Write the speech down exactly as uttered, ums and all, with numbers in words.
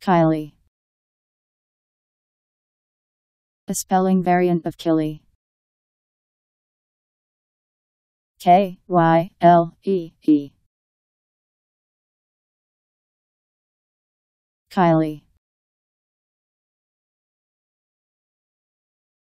Kylie. A spelling variant of Kylee. K Y L E E. Kylie.